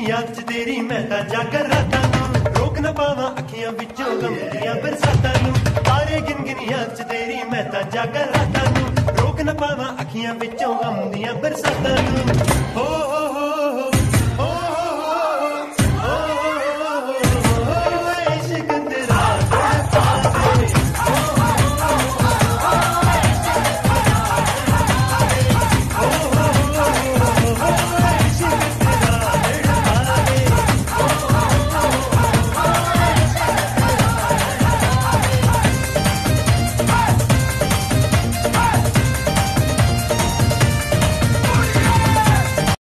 याद च तेरी मैं तां जागर रातां नूं रोक न पावां अखियां विचों गम दियां बरसातां नूं तारे गिन गिन याद च तेरी मैं तां जागर रातां नूं रोक न पावां अखियां विचों गम दियां बरसातां नूं हो